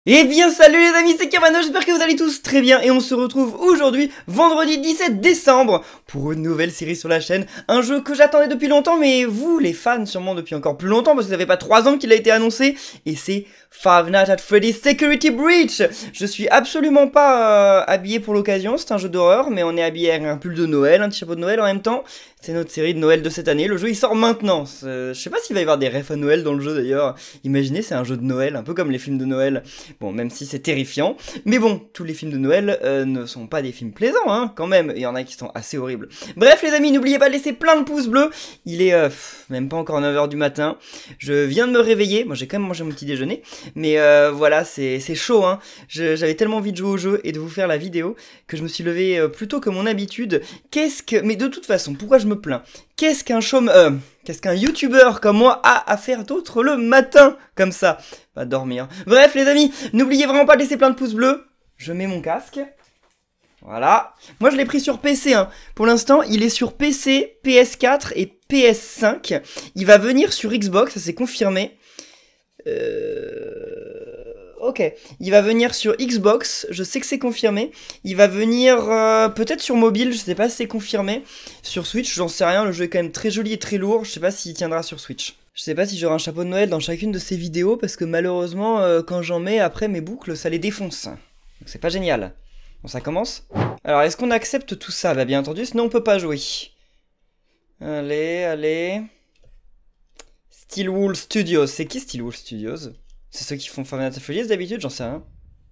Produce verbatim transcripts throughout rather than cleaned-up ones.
Eh bien salut les amis, c'est Kamano, j'espère que vous allez tous très bien et on se retrouve aujourd'hui, vendredi dix-sept décembre, pour une nouvelle série sur la chaîne, un jeu que j'attendais depuis longtemps, mais vous les fans sûrement depuis encore plus longtemps parce que ça fait pas trois ans qu'il a été annoncé, et c'est Five Nights at Freddy's Security Breach. Je suis absolument pas euh, habillé pour l'occasion, c'est un jeu d'horreur, mais on est habillé avec un pull de Noël, un petit chapeau de Noël en même temps. C'est notre série de Noël de cette année, le jeu il sort maintenant. Je sais pas s'il va y avoir des refs à Noël dans le jeu d'ailleurs. Imaginez, c'est un jeu de Noël, un peu comme les films de Noël. Bon, même si c'est terrifiant. Mais bon, tous les films de Noël euh, ne sont pas des films plaisants, hein, quand même. Il y en a qui sont assez horribles. Bref les amis, n'oubliez pas de laisser plein de pouces bleus. Il est euh, pff, même pas encore neuf heures du matin. Je viens de me réveiller. Moi j'ai quand même mangé mon petit déjeuner. Mais euh, voilà, c'est chaud, hein. J'avais tellement envie de jouer au jeu et de vous faire la vidéo que je me suis levé euh, plus tôt que mon habitude. Qu'est-ce que... Mais de toute façon, pourquoi je me plains? Qu'est-ce qu'un chômeur, euh, qu'est-ce qu'un youtubeur comme moi a à faire d'autre le matin, comme ça? Pas dormir. Bref les amis, n'oubliez vraiment pas de laisser plein de pouces bleus. Je mets mon casque. Voilà. Moi je l'ai pris sur P C, hein. Pour l'instant, il est sur P C, P S quatre et P S cinq. Il va venir sur Xbox, ça c'est confirmé. Euh... Ok, il va venir sur Xbox, je sais que c'est confirmé. Il va venir euh, peut-être sur mobile, je sais pas si c'est confirmé. Sur Switch, j'en sais rien, le jeu est quand même très joli et très lourd, je sais pas s'il tiendra sur Switch. Je sais pas si j'aurai un chapeau de Noël dans chacune de ces vidéos, parce que malheureusement, euh, quand j'en mets, après mes boucles, ça les défonce. Donc c'est pas génial. Bon, ça commence. Alors, est-ce qu'on accepte tout ça? Bah bien entendu, sinon on peut pas jouer. Allez, allez... Steelwool Studios, c'est qui Steelwool Studios? C'est ceux qui font Five Nights at Freddy's d'habitude, j'en sais rien.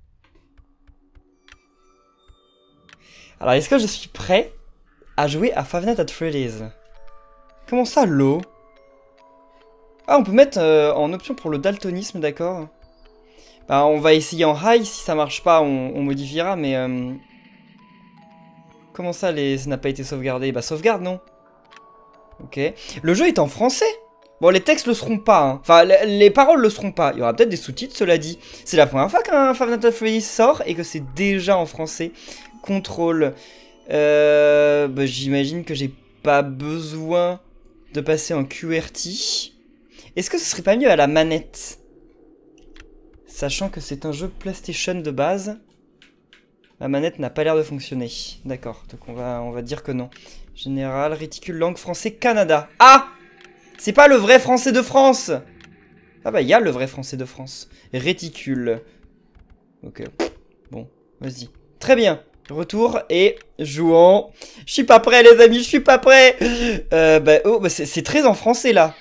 Alors, est-ce que je suis prêt à jouer à Five Nights at Freddy's? Comment ça, l'eau? Ah, on peut mettre euh, en option pour le daltonisme, d'accord. Bah, on va essayer en high, si ça marche pas, on, on modifiera, mais... Euh... Comment ça, les... ça n'a pas été sauvegardé? Bah, sauvegarde, non? Ok. Le jeu est en français? Bon, les textes le seront pas, hein. Enfin, les paroles le seront pas. Il y aura peut-être des sous-titres, cela dit. C'est la première fois qu'un Five Nights at Freddy's sort et que c'est déjà en français. Contrôle. Euh, bah, j'imagine que j'ai pas besoin de passer en Q R T. Est-ce que ce serait pas mieux à la manette? Sachant que c'est un jeu PlayStation de base. La manette n'a pas l'air de fonctionner. D'accord, donc on va, on va dire que non. Général, réticule, langue, français, Canada. Ah! C'est pas le vrai français de France! Ah bah, il y a le vrai français de France. Réticule. Ok. Bon, vas-y. Très bien. Retour et jouons. Je suis pas prêt, les amis, je suis pas prêt! Euh, bah, oh, bah c'est très en français, là.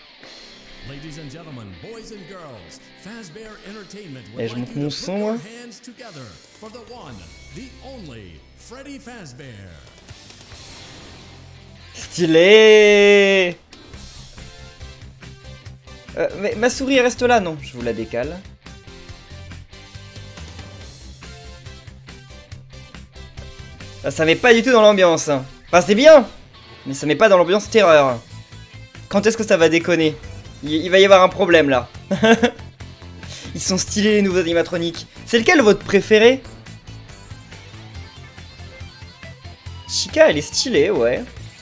Et je monte mon son, hein. Stylé! Euh, mais ma souris reste là, non? Je vous la décale. Ça, ça met pas du tout dans l'ambiance. Hein. Enfin, c'est bien, mais ça met pas dans l'ambiance terreur. Quand est-ce que ça va déconner? il, il va y avoir un problème, là. Ils sont stylés, les nouveaux animatroniques. C'est lequel votre préféré? Chica, elle est stylée, ouais.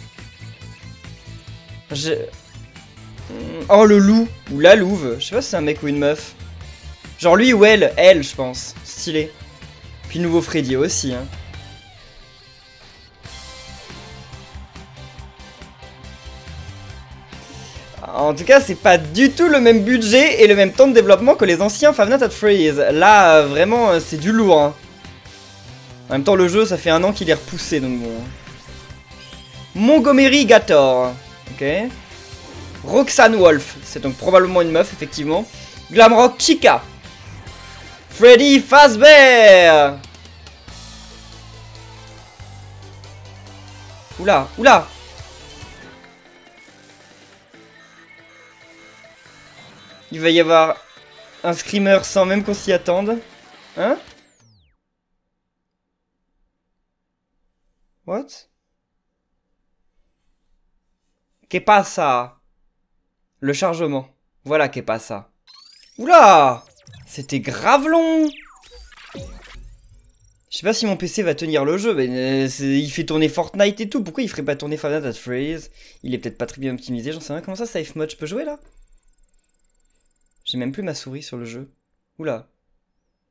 Je... Oh, le loup. Ou la louve. Je sais pas si c'est un mec ou une meuf. Genre lui ou elle. Elle, je pense. Stylé. Puis le nouveau Freddy aussi, hein. En tout cas, c'est pas du tout le même budget et le même temps de développement que les anciens Five Nights at Freddy's. Là, euh, vraiment, euh, c'est du lourd, hein. En même temps, le jeu, ça fait un an qu'il est repoussé, donc bon. Montgomery Gator. Ok. Roxanne Wolf, c'est donc probablement une meuf, effectivement. Glamrock Chica. Freddy Fazbear. Oula, oula. Il va y avoir un screamer sans même qu'on s'y attende. Hein? What? Que pasa? Le chargement. Voilà qu'est pas ça. Oula! C'était grave long! Je sais pas si mon P C va tenir le jeu, mais euh, il fait tourner Fortnite et tout. Pourquoi il ferait pas tourner Five Nights at Freddy's? Il est peut-être pas très bien optimisé, j'en sais rien. Comment ça, Safe Mode? Je peux jouer là? J'ai même plus ma souris sur le jeu. Oula.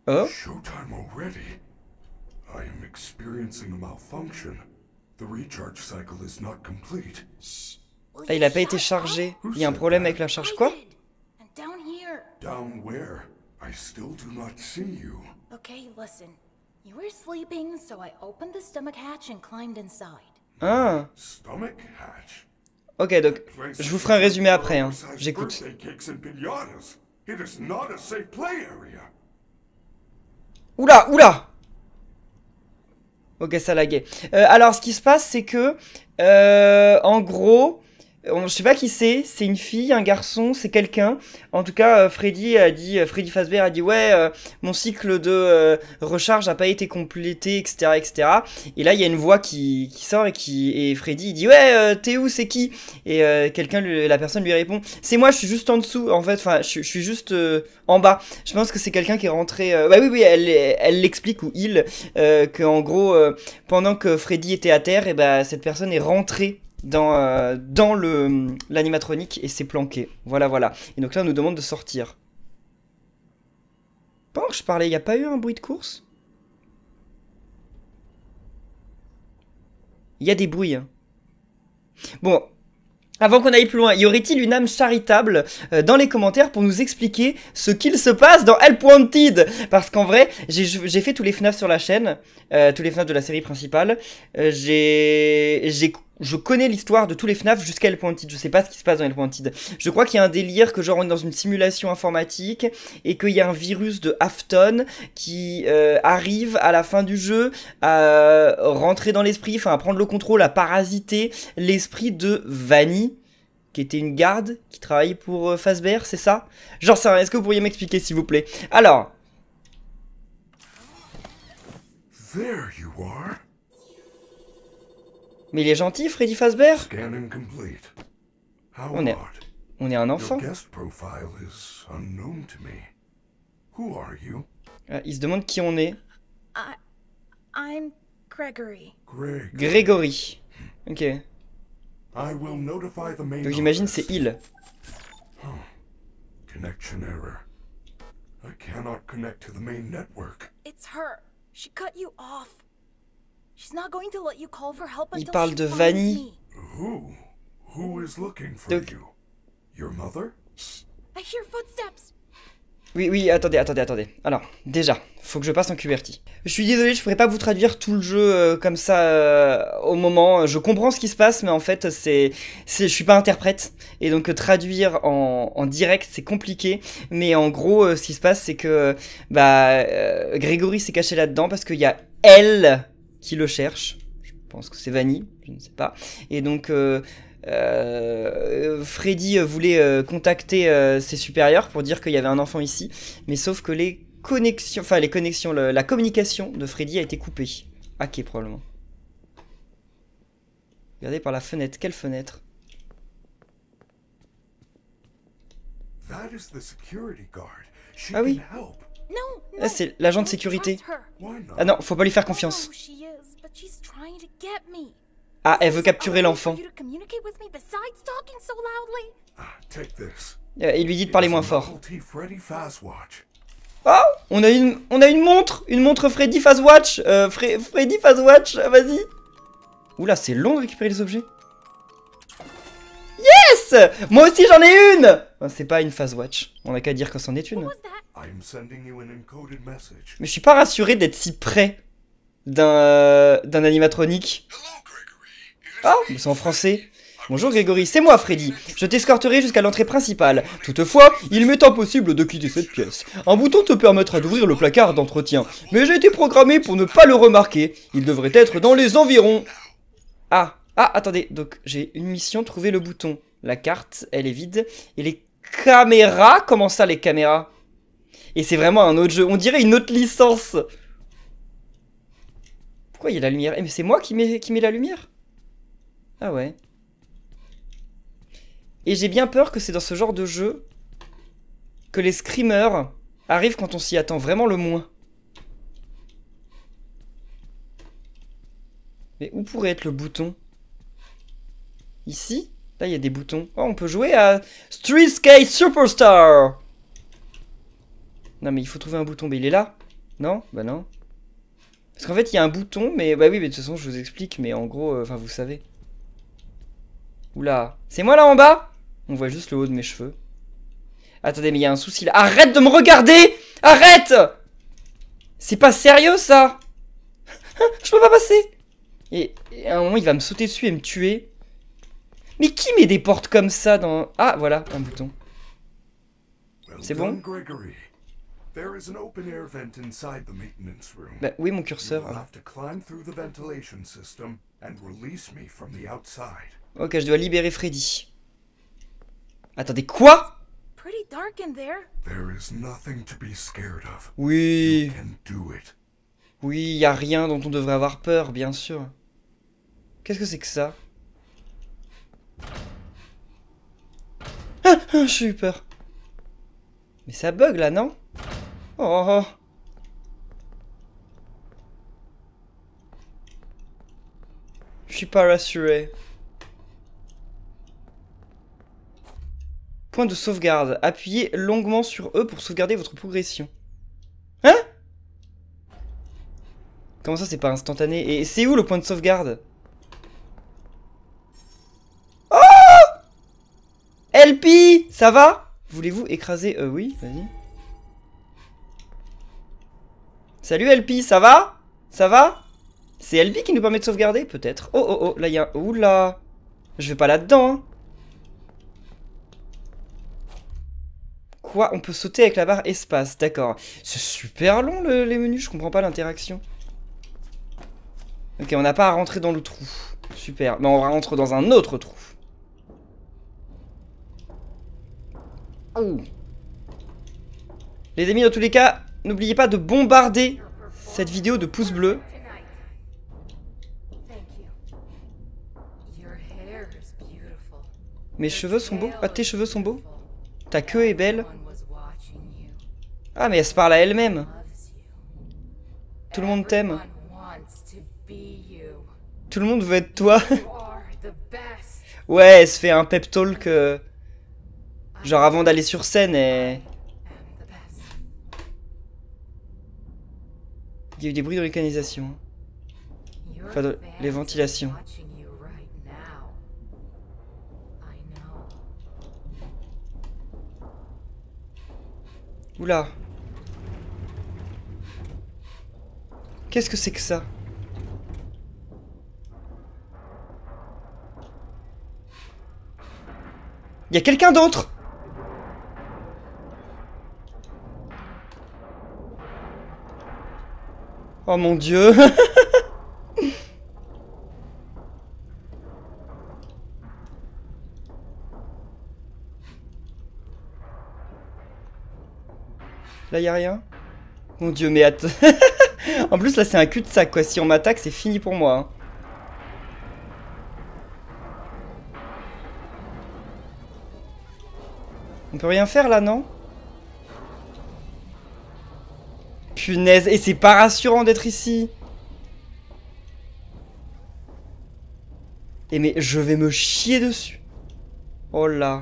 Oh. Showtime already. I am experiencing a malfunction. The recharge cycle is not complete. Ah, il a pas été chargé. Il y a un problème avec la charge quoi? Down here. Down where? I still do not see you. Okay, listen. You were sleeping, so I opened the stomach hatch and climbed inside. Ah. Stomach hatch. Ok, donc je vous ferai un résumé après, hein. J'écoute. It is not a safe play area. Oula, oula. Ok, ça laguait. Euh, alors, ce qui se passe, c'est que, euh, en gros, on, je sais pas qui c'est, c'est une fille, un garçon, c'est quelqu'un. En tout cas, euh, Freddy a dit, euh, Freddy Fazbear a dit, ouais, euh, mon cycle de euh, recharge n'a pas été complété, et cetera, et cetera. Et là, il y a une voix qui, qui sort et qui, et Freddy il dit, ouais, euh, t'es où, c'est qui? Et euh, quelqu'un, lui- la personne lui répond, c'est moi, je suis juste en dessous, en fait, enfin, je, je suis juste euh, en bas. Je pense que c'est quelqu'un qui est rentré. Euh, bah oui, oui, elle, elle l'explique ou il, euh, que en gros, euh, pendant que Freddy était à terre, et bah cette personne est rentrée dans, euh, dans le l'animatronique et s'est planqué. Voilà, voilà. Et donc là, on nous demande de sortir. Pendant que je parlais, il n'y a pas eu un bruit de course? Il y a des bruits. Hein. Bon. Avant qu'on aille plus loin, y aurait-il une âme charitable euh, dans les commentaires pour nous expliquer ce qu'il se passe dans Help Wanted? Parce qu'en vrai, j'ai j'ai fait tous les F NAF sur la chaîne, euh, tous les F NAF de la série principale. Euh, j'ai, j'ai, je connais l'histoire de tous les F NAF jusqu'à Help Wanted. Je sais pas ce qui se passe dans Help Wanted. Je crois qu'il y a un délire que genre on est dans une simulation informatique et qu'il y a un virus de Afton qui euh, arrive à la fin du jeu à rentrer dans l'esprit, enfin à prendre le contrôle, à parasiter l'esprit de Vanny, qui était une garde qui travaillait pour euh, Fazbear, c'est ça? Genre ça, est-ce que vous pourriez m'expliquer s'il vous plaît? Alors. There you are. Mais il est gentil, Freddy Fazbear? Scanning complete. How On est, odd. on est un enfant. Your guest profile is unknown to me. Who are you? Ah, il se demande qui on est. I, I'm Gregory. Greg. Grégory. Ok. I will notify the main Donc j'imagine office. c'est il. Huh. Connection error. I cannot connect to the main network. It's her. She cut you off. She's not going to let you call for help Il until parle she de finds Vanny. me. Who? Who is looking for Donc- you? Your mother? I hear footsteps. Oui, oui, attendez, attendez, attendez. Alors, déjà, faut que je passe en Q W E R T Y. Je suis désolé, je pourrais pas vous traduire tout le jeu euh, comme ça euh, au moment. Je comprends ce qui se passe, mais en fait, c'est, c'est, je suis pas interprète. Et donc, euh, traduire en, en direct, c'est compliqué. Mais en gros, euh, ce qui se passe, c'est que bah, euh, Grégory s'est caché là-dedans parce qu'il y a elle qui le cherche. Je pense que c'est Vanny, je ne sais pas. Et donc... Euh, Euh, Freddy voulait euh, contacter euh, ses supérieurs pour dire qu'il y avait un enfant ici, mais sauf que les connexions, enfin les connexions, le, la communication de Freddy a été coupée. Hackée probablement. Regardez par la fenêtre, quelle fenêtre? That is the security guard. She Ah oui. can help. No, no. Ah, c'est l'agent de Don't sécurité. trust her. Why not? Ah non, faut pas lui faire I don't know confiance. who she is, but she's trying to get me. Ah, elle veut Is there capturer a way l'enfant. for you to communicate with me besides talking so loudly? Ah, take this. Euh, Il lui dit de parler It is moins a fort. novelty Freddy Fazwatch. Oh, on a une, on a une montre, une montre Freddy Fazwatch. Euh, Fre Freddy Fazwatch, vas-y. Oula, c'est long de récupérer les objets. Yes! Moi aussi j'en ai une! Oh, c'est pas une Fazwatch, on a qu'à dire que c'en est une. What was that? I am sending you an encoded message. Mais je suis pas rassuré d'être si près d'un euh, d'un animatronique. Ah, mais c'est en français. Bonjour Grégory, c'est moi Freddy. Je t'escorterai jusqu'à l'entrée principale. Toutefois, il m'est impossible de quitter cette pièce. Un bouton te permettra d'ouvrir le placard d'entretien. Mais j'ai été programmé pour ne pas le remarquer. Il devrait être dans les environs. Ah, ah, attendez. Donc j'ai une mission, trouver le bouton. La carte, elle est vide. Et les caméras, comment ça les caméras? Et c'est vraiment un autre jeu. On dirait une autre licence. Pourquoi il y a la lumière? Eh mais c'est moi qui mets, qui mets la lumière? Ah ouais. Et j'ai bien peur que c'est dans ce genre de jeu que les screamers arrivent quand on s'y attend vraiment le moins. Mais où pourrait être le bouton? Ici? Là, il y a des boutons. Oh, on peut jouer à Street Skate Superstar. Non, mais il faut trouver un bouton. Mais il est là. Non? Bah non. Parce qu'en fait, il y a un bouton, mais... Bah oui, mais de toute façon, je vous explique, mais en gros, enfin, euh, vous savez. Oula. C'est moi, là, en bas? On voit juste le haut de mes cheveux. Attendez, mais il y a un souci, là. Arrête de me regarder! Arrête! C'est pas sérieux, ça! Je peux pas passer! Et, et à un moment, il va me sauter dessus et me tuer. Mais qui met des portes comme ça dans... Ah, voilà, un bouton. C'est bon? Bah oui, mon curseur. Ok, je dois libérer Freddy. Attendez, quoi? Oui. Oui, y a rien dont on devrait avoir peur, bien sûr. Qu'est-ce que c'est que ça? Ah, ah, j'ai eu peur. Mais ça bug là, non? Oh. Je suis pas rassuré. Point de sauvegarde. Appuyez longuement sur E pour sauvegarder votre progression. Hein? Comment ça, c'est pas instantané? Et c'est où le point de sauvegarde? Oh! L P! Ça va? Voulez-vous écraser... Euh, oui, vas-y. Salut L P, ça va? Ça va? C'est L P qui nous permet de sauvegarder? Peut-être. Oh, oh, oh, là, il y a un... Oula! Je vais pas là-dedans, hein. Quoi? On peut sauter avec la barre espace, d'accord. C'est super long, le, les menus, je comprends pas l'interaction. Ok, on n'a pas à rentrer dans le trou. Super. Mais on rentre dans un autre trou. Oh. Les amis, dans tous les cas, n'oubliez pas de bombarder cette vidéo de pouces bleus. Mes cheveux sont beaux? Ah, tes cheveux sont beaux? Ta queue est belle? Ah, mais elle se parle à elle-même. Tout le monde t'aime. Tout le monde veut être toi. Ouais, elle se fait un pep talk. Euh, genre avant d'aller sur scène et... Il y a eu des bruits de mécanisation. Enfin, de... les ventilations. Oula. Qu'est-ce que c'est que ça? Il y a quelqu'un d'autre? Oh mon Dieu. Là, y a rien? Mon Dieu, mais attends. En plus, là, c'est un cul-de-sac, quoi. Si on m'attaque, c'est fini pour moi. Hein. On peut rien faire, là, non? Punaise, et c'est pas rassurant d'être ici. Et mais je vais me chier dessus. Oh là.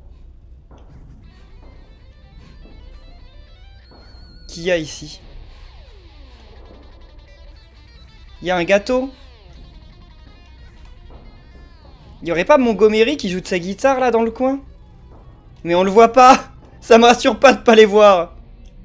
Qu'il y a ici? Il y a un gâteau? Il y aurait pas Montgomery qui joue de sa guitare là dans le coin? Mais on le voit pas. Ça me rassure pas de pas les voir.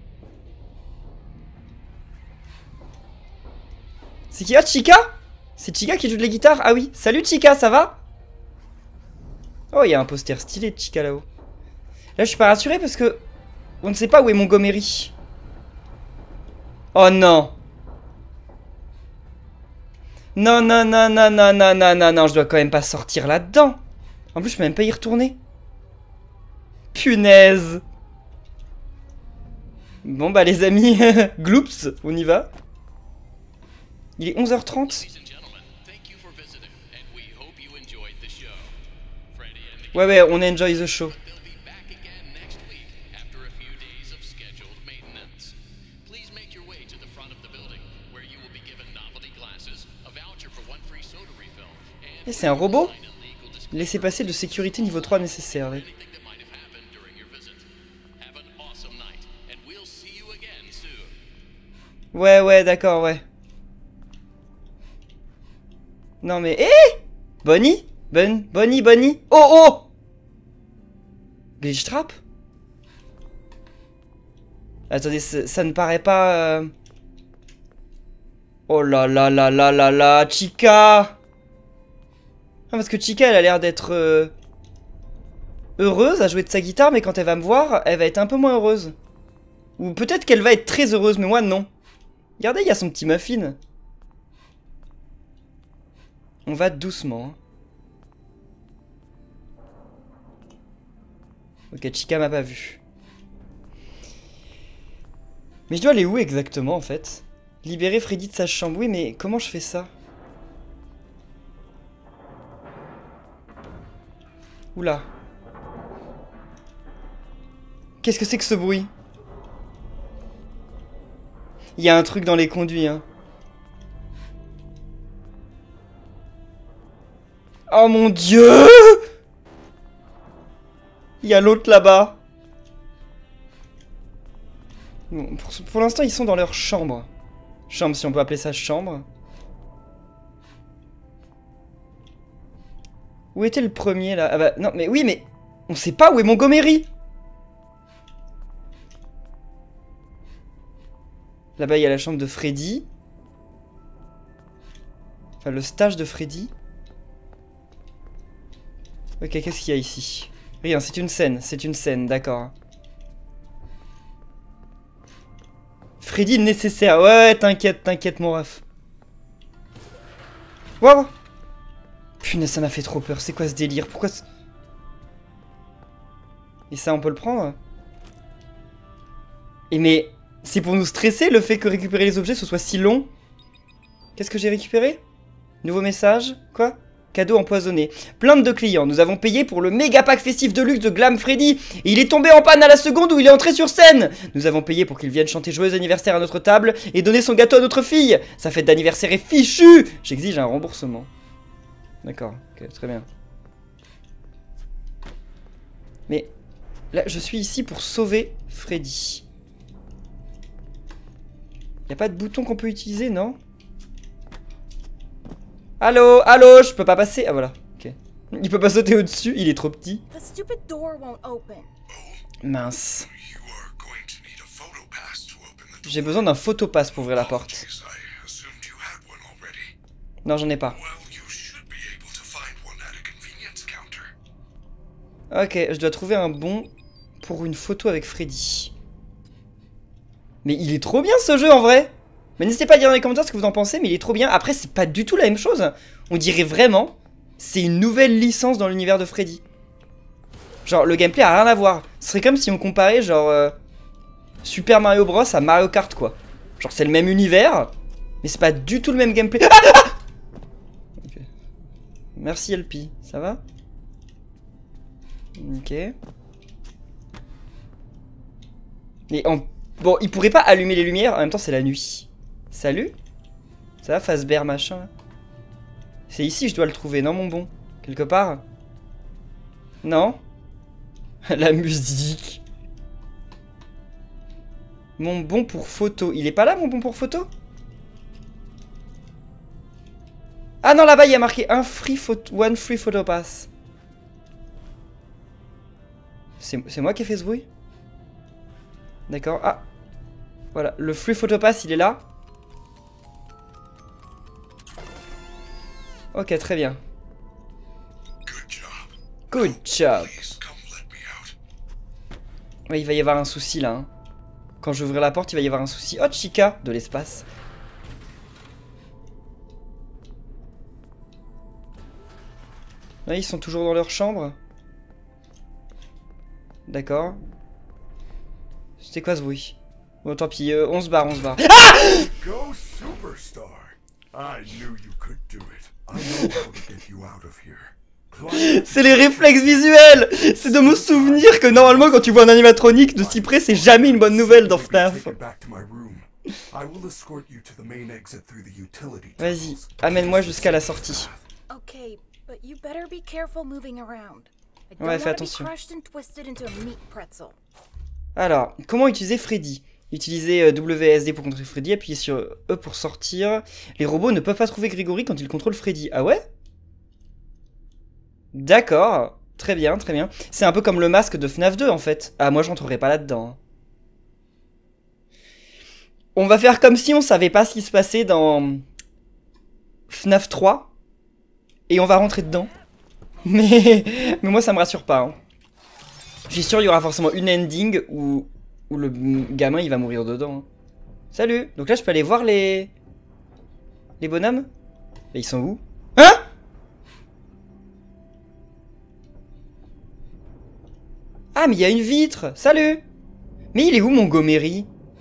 C'est qui? Ah, Chica? C'est Chica qui joue de la guitare? Ah oui. Salut Chica, ça va? Oh, il y a un poster stylé de Chica là-haut. Là, je suis pas rassuré parce que on ne sait pas où est Montgomery. Oh non. Non, non, non, non, non, non, non, non, non, je dois quand même pas sortir là-dedans. En plus, je peux même pas y retourner. Punaise. Bon, bah les amis, gloops, on y va. Il est onze heures trente. Ouais, ouais, on enjoy the show. Et c'est un robot? Laissez passer de sécurité niveau trois nécessaire. Ouais. Ouais, ouais, d'accord, ouais. Non mais... Eh Bonnie Bon, Bonnie, Bonnie. Oh, oh Glitch trap. Attendez, ça ne paraît pas... Euh... Oh là là là là là là, Chica. Ah, parce que Chica, elle a l'air d'être... Euh... heureuse à jouer de sa guitare, mais quand elle va me voir, elle va être un peu moins heureuse. Ou peut-être qu'elle va être très heureuse, mais moi, non. Regardez, il y a son petit muffin. On va doucement. Hein. Ok, Chica m'a pas vu. Mais je dois aller où exactement en fait? Libérer Freddy de sa chambre. Oui, mais comment je fais ça? Oula. Qu'est-ce que c'est que ce bruit? Il y a un truc dans les conduits, hein. Oh mon dieu! Il y a l'autre là-bas. Bon, pour, pour l'instant, ils sont dans leur chambre. Chambre, si on peut appeler ça chambre. Où était le premier, là? Ah bah, non, mais oui, mais... On sait pas où est Montgomery. Là-bas, il y a la chambre de Freddy. Enfin, le stage de Freddy. Ok, qu'est-ce qu'il y a ici? Rien, c'est une scène, c'est une scène, d'accord. Freddy nécessaire. Ouais, t'inquiète, t'inquiète, mon ref. Waouh! Punaise, ça m'a fait trop peur. C'est quoi ce délire? Pourquoi... Et ça, on peut le prendre? Et mais... C'est pour nous stresser, le fait que récupérer les objets, ce soit si long. Qu'est-ce que j'ai récupéré? Nouveau message? Quoi? Cadeau empoisonné. Plainte de clients. Nous avons payé pour le méga pack festif de luxe de Glam Freddy. Et il est tombé en panne à la seconde où il est entré sur scène. Nous avons payé pour qu'il vienne chanter joyeux anniversaire à notre table et donner son gâteau à notre fille. Sa fête d'anniversaire est fichue. J'exige un remboursement. D'accord. Ok, très bien. Mais là, je suis ici pour sauver Freddy. Y a pas de bouton qu'on peut utiliser, non? Allô, allô, je peux pas passer. Ah voilà, ok. Il peut pas sauter au-dessus, il est trop petit. Mince. J'ai besoin d'un photopass pour ouvrir la porte. Non, j'en ai pas. Ok, je dois trouver un bon pour une photo avec Freddy. Mais il est trop bien ce jeu en vrai. Mais n'hésitez pas à dire dans les commentaires ce que vous en pensez, mais il est trop bien. Après, c'est pas du tout la même chose. On dirait vraiment, c'est une nouvelle licence dans l'univers de Freddy. Genre, le gameplay a rien à voir. Ce serait comme si on comparait, genre, euh, Super Mario Bros à Mario Kart, quoi. Genre, c'est le même univers, mais c'est pas du tout le même gameplay. Ah ah okay. Merci L P, ça va? Ok. Et en... Bon, il pourrait pas allumer les lumières, en même temps c'est la nuit. Salut? Ça va, Fazbear machin? C'est ici, je dois le trouver, non mon bon? Quelque part? Non? La musique. Mon bon pour photo. Il est pas là, mon bon pour photo? Ah non, là-bas, il y a marqué un free photo, one free photo pass. C'est moi qui ai fait ce bruit? D'accord. Ah. Voilà, le free photo pass, il est là. Ok, très bien. Good job. Ouais, il va y avoir un souci là. Hein. Quand j'ouvrirai la porte, il va y avoir un souci. Oh, Chica, de l'espace. Là, ils sont toujours dans leur chambre. D'accord. C'était quoi ce bruit? Bon, tant pis, euh, on se barre, on se barre. Ah! Go superstar. I knew you could do it. I know how to get you out of here. C'est les réflexes visuels. C'est de me souvenir que normalement quand tu vois un animatronique de si près, c'est jamais une bonne nouvelle dans F NAF. Vas-y, amène-moi jusqu'à la sortie. Ouais, fais attention. Alors, comment utiliser Freddy? Utilisez euh, W S D pour contrôler Freddy, appuyez sur E pour sortir. Les robots ne peuvent pas trouver Grégory quand ils contrôlent Freddy. Ah ouais? D'accord, très bien, très bien. C'est un peu comme le masque de FNAF deux en fait. Ah, moi je rentrerai pas là-dedans. On va faire comme si on savait pas ce qui se passait dans FNAF trois. Et on va rentrer dedans. Mais, mais moi ça me rassure pas. Hein. Je suis sûr il y aura forcément une ending où, où le gamin il va mourir dedans. Hein. Salut. Donc là je peux aller voir les... Les bonhommes. Et ils sont où? Hein? Ah mais il y a une vitre. Salut. Mais il est où Montgomery?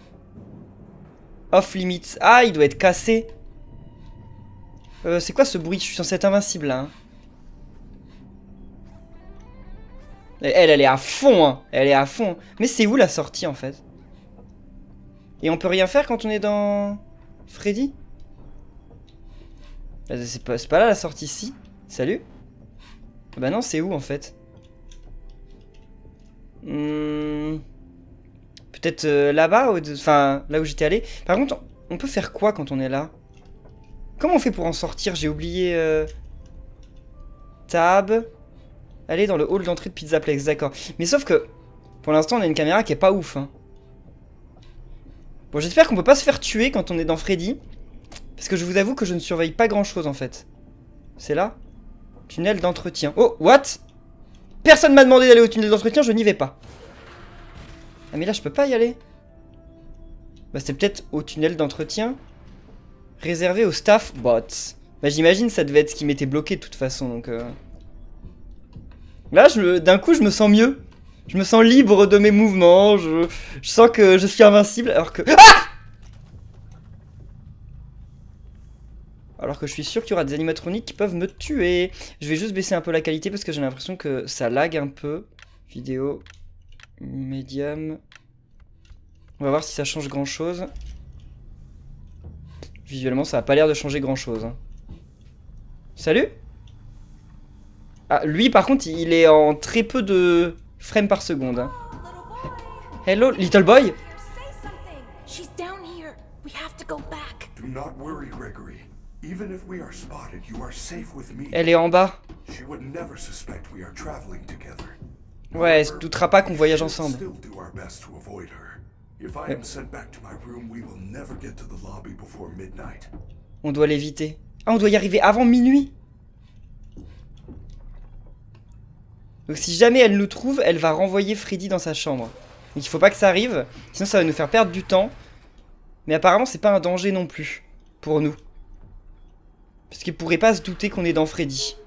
Off limits. Ah il doit être cassé. Euh, c'est quoi ce bruit? Je suis censé être invincible là. Hein. Elle, elle est à fond, hein. Elle est à fond. Mais c'est où la sortie en fait? Et on peut rien faire quand on est dans Freddy? C'est pas, pas là la sortie ici. Salut. Bah non, c'est où en fait? hmm... Peut-être euh, là-bas, enfin là où j'étais allé. Par contre, on peut faire quoi quand on est là? Comment on fait pour en sortir? J'ai oublié... Euh... Tab. Aller dans le hall d'entrée de Pizzaplex, d'accord. Mais sauf que, pour l'instant, on a une caméra qui est pas ouf. Hein. Bon, j'espère qu'on peut pas se faire tuer quand on est dans Freddy. Parce que je vous avoue que je ne surveille pas grand-chose, en fait. C'est là? Tunnel d'entretien. Oh, what? Personne m'a demandé d'aller au tunnel d'entretien, je n'y vais pas. Ah, mais là, je peux pas y aller. Bah, c'est peut-être au tunnel d'entretien. Réservé au staff bots. Bah, j'imagine ça devait être ce qui m'était bloqué de toute façon, donc... Euh... Là, d'un coup, je me sens mieux. Je me sens libre de mes mouvements. Je, je sens que je suis invincible. Alors que... Ah! Alors que je suis sûr qu'il y aura des animatroniques qui peuvent me tuer. Je vais juste baisser un peu la qualité parce que j'ai l'impression que ça lag un peu. Vidéo. Medium. On va voir si ça change grand chose. Visuellement, ça n'a pas l'air de changer grand chose. Hein. Salut? Ah, lui, par contre, il est en très peu de frames par seconde. Hein. Hello, little boy. She's down here. We have to go back. Do not worry, Gregory. Even if we are spotted, you are safe with me. Elle est en bas. She would never suspect we are traveling together. Ouais, elle se doutera pas qu'on voyage ensemble. Still do our best to avoid her. If I am sent back to my room, we will never get to the lobby before midnight. On doit l'éviter. Ah, on doit y arriver avant minuit. Donc si jamais elle nous trouve, elle va renvoyer Freddy dans sa chambre. Donc il faut pas que ça arrive, sinon ça va nous faire perdre du temps. Mais apparemment c'est pas un danger non plus, pour nous. Parce qu'il pourrait pas se douter qu'on est dans Freddy.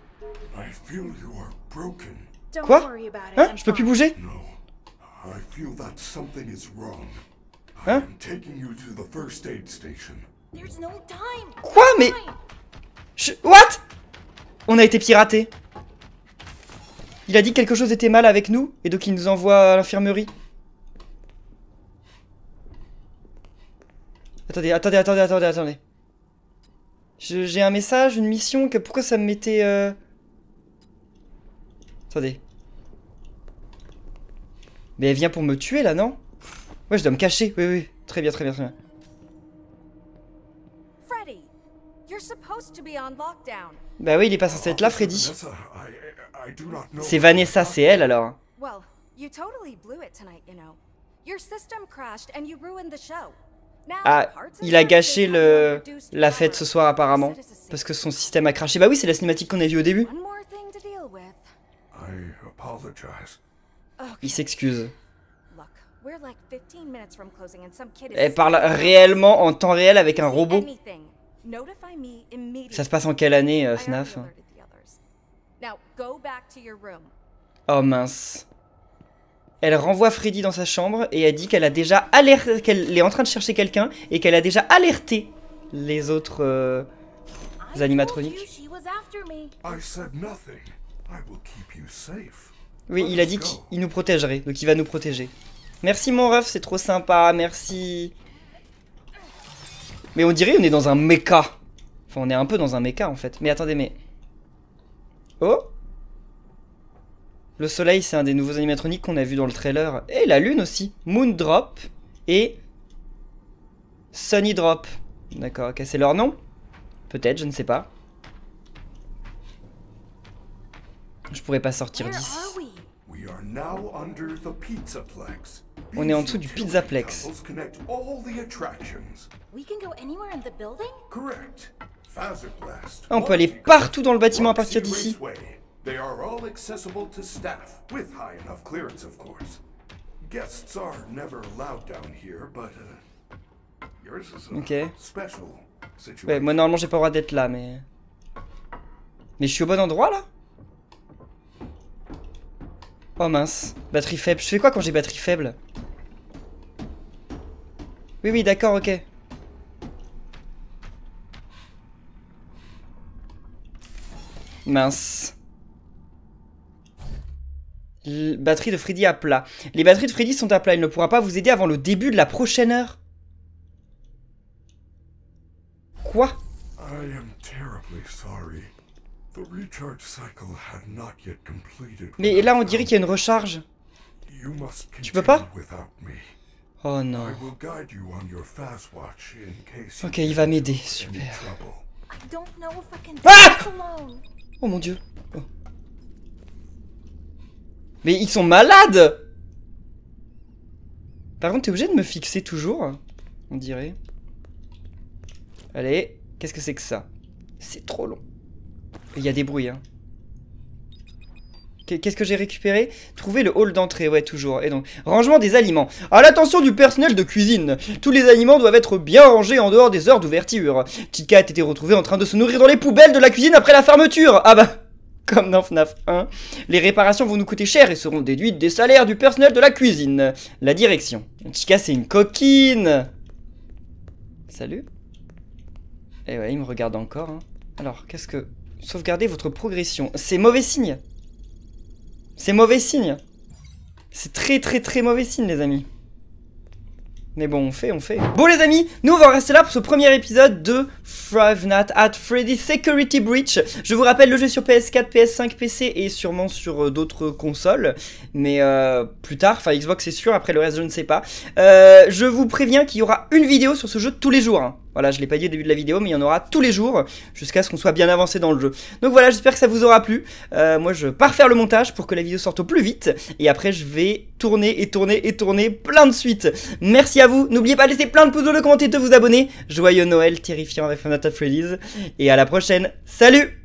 Quoi? Hein? Je peux plus bouger? Hein? Quoi? Mais... Je... What? On a été piratés. Il a dit que quelque chose était mal avec nous, et donc il nous envoie à l'infirmerie. Attendez, attendez, attendez, attendez, attendez. J'ai un message, une mission, que pourquoi ça me mettait... Euh... Attendez. Mais elle vient pour me tuer, là, non? Ouais, je dois me cacher, oui, oui. Très bien, très bien, très bien. Freddy, you're supposed to be on lockdown. Bah oui, il est pas censé être là, Freddy. C'est Vanessa, c'est elle alors. Well, you totally blew it tonight, you know. Your system crashed and you ruined the show. Ah, il a gâché le la fête ce soir apparemment parce que son système a craché. Bah oui, c'est la cinématique qu'on a vue au début. Il s'excuse. Elle parle réellement en temps réel avec un robot. Ça se passe en quelle année, euh, FNAF? Oh mince. Elle renvoie Freddy dans sa chambre et elle dit qu'elle a déjà alerté, qu'elle est en train de chercher quelqu'un et qu'elle a déjà alerté les autres euh, animatroniques. Oui, il a dit qu'il nous protégerait, donc il va nous protéger. Merci mon ref, c'est trop sympa, merci. Mais on dirait on est dans un mecha. Enfin, on est un peu dans un mecha en fait. Mais attendez, mais... Oh! Le soleil, c'est un des nouveaux animatroniques qu'on a vu dans le trailer. Et la lune aussi. Moondrop. Et Sunny Drop. D'accord, ok, c'est leur nom? Peut-être, je ne sais pas. Je pourrais pas sortir Where d'ici. are we? We are now under the Pizzaplex. On est en dessous du These Pizzaplex. tunnels connect all the attractions. We can go anywhere in the building? Correct. Phasorblast. Ah, on peut aller partout dans le bâtiment à partir d'ici. They are all accessible to staff, with high enough clearance, of course. Guests are never allowed down here, but uh, yours is a Ok. special situation. Ouais, moi normalement j'ai pas le droit d'être là, mais... Mais je suis au bon endroit là? Oh mince, batterie faible. Je fais quoi quand j'ai batterie faible? Oui, oui, d'accord, ok. Mince. L batterie de Freddy à plat. Les batteries de Freddy sont à plat. Il ne pourra pas vous aider avant le début de la prochaine heure. Quoi? I am terribly sorry. The recharge cycle had not yet completed. Mais là on dirait qu'il y a une recharge. You must Tu peux pas? continue without me. Oh non. I will guide you on your fast watch in case Ok, you il va m'aider, get super. any trouble. I don't know if I can do Ah! this alone. Oh mon dieu. Oh. Mais ils sont malades! Par contre, t'es obligé de me fixer toujours, on dirait. Allez, qu'est-ce que c'est que ça? C'est trop long. Il y a des bruits, hein. Qu'est-ce que j'ai récupéré? Trouver le hall d'entrée, ouais, toujours. Et donc, rangement des aliments. À l'attention du personnel de cuisine. Tous les aliments doivent être bien rangés en dehors des heures d'ouverture. Chica a été retrouvée en train de se nourrir dans les poubelles de la cuisine après la fermeture. Ah bah, comme dans F NAF un. Les réparations vont nous coûter cher et seront déduites des salaires du personnel de la cuisine. La direction. Chica, c'est une coquine. Salut. Eh ouais, il me regarde encore. Hein. Alors, qu'est-ce que... Sauvegarder votre progression. C'est mauvais signe. C'est mauvais signe. C'est très très très mauvais signe, les amis. Mais bon, on fait, on fait. Bon les amis, nous on va rester là pour ce premier épisode de Five Nights at Freddy's Security Breach. Je vous rappelle, le jeu sur P S quatre, P S cinq, P C et sûrement sur euh, d'autres consoles. Mais euh, plus tard, enfin Xbox c'est sûr, après le reste je ne sais pas. Euh, je vous préviens qu'il y aura une vidéo sur ce jeu tous les jours. Hein. Voilà, je l'ai pas dit au début de la vidéo, mais il y en aura tous les jours jusqu'à ce qu'on soit bien avancé dans le jeu. Donc voilà, j'espère que ça vous aura plu. Euh, moi, je pars faire le montage pour que la vidéo sorte au plus vite. Et après, je vais tourner et tourner et tourner plein de suites. Merci à vous. N'oubliez pas de laisser plein de pouces bleus, de commenter, de vous abonner. Joyeux Noël terrifiant avec Five Nights at Freddy's. Et à la prochaine. Salut!